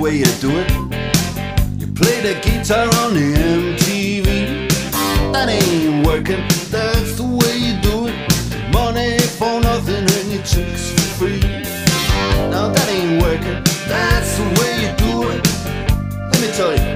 way you do it. You play the guitar on the MTV. That ain't working, that's the way you do it. Money for nothing and your chicks for free. Now that ain't working, that's the way you do it. Let me tell you.